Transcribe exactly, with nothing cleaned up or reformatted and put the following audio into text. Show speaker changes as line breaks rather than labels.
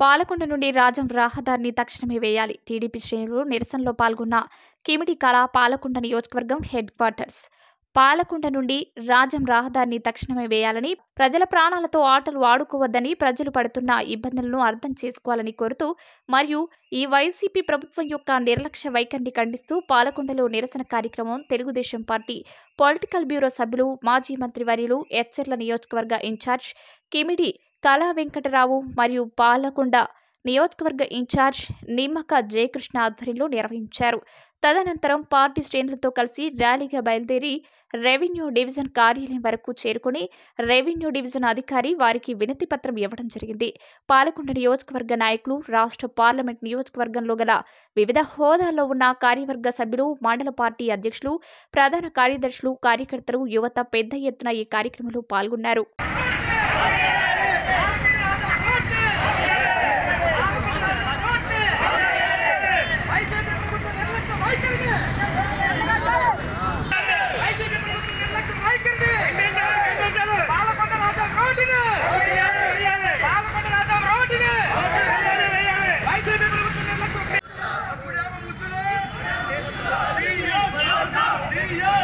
పాలకొండ నుండి రాజం రహదారిని తక్షణమే వేయాలి. టీడీపీ శ్రేణులు నిరసనలో పాల్గొన్న కిమిడి కళ పాలకొండ నియోజకవర్గం హెడ్ క్వార్టర్స్. పాలకొండ నుండి రాజం రహదారిని తక్షణమే వేయాలని, ప్రజల ప్రాణాలతో ఆటలు ఆడుకోవద్దని, ప్రజలు పడుతున్న ఇబ్బందులను అర్థం చేసుకోవాలని కోరుతూ మరియు ఈ వైసీపీ ప్రభుత్వం యొక్క నిర్లక్ష్య వైఖరిని ఖండిస్తూ పాలకొండలో నిరసన కార్యక్రమం తెలుగుదేశం పార్టీ పొలిటికల్ బ్యూరో సభ్యులు, మాజీ మంత్రివర్యులు, ఎచ్చెర్ల నియోజకవర్గ ఇన్ఛార్జ్ కిమిడి కళా వెంకటరావు మరియు పాలకొండ నియోజకవర్గ ఇన్ఛార్జ్ నిమ్మక జయకృష్ణ ఆధ్వర్యంలో నిర్వహించారు. తదనంతరం పార్టీ శ్రేణులతో కలిసి ర్యాలీగా బయలుదేరి రెవెన్యూ డివిజన్ కార్యాలయం వరకు చేరుకుని రెవెన్యూ డివిజన్ అధికారి వారికి వినతి పత్రం ఇవ్వడం జరిగింది. పాలకొండ నియోజకవర్గ నాయకులు, రాష్ట్ర పార్లమెంట్ నియోజకవర్గంలో గల వివిధ హోదాల్లో ఉన్న కార్యవర్గ సభ్యులు, మండల పార్టీ అధ్యక్షులు, ప్రధాన కార్యదర్శులు, కార్యకర్తలు, యువత పెద్ద ఎత్తున ఈ కార్యక్రమంలో పాల్గొన్నారు.
Yeah.